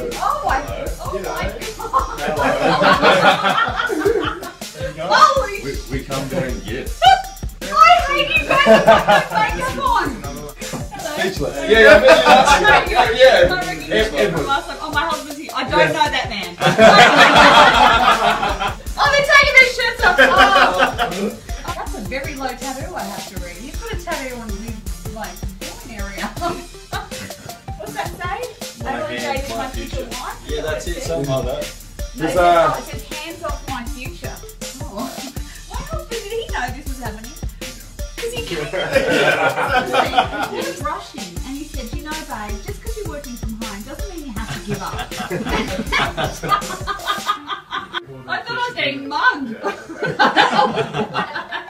Oh my god. Hello. Holy We come bearing gifts. I hate you guys with my makeup on. Speechless. Yeah. Oh, my husband's here. I don't know that man. Oh, they're taking their shirts off. Oh. That's a very low tattoo I have to read. He's got a tattoo on his like groin area. What's that say? I believe Jade is my future wife. Yeah, that's it. Something like that. No, it says hands off my future. Oh. My husband, did he know this was happening? Because he came he was rushing and he said, you know babe, just because you're working from home doesn't mean you have to give up. I thought I was getting mugged.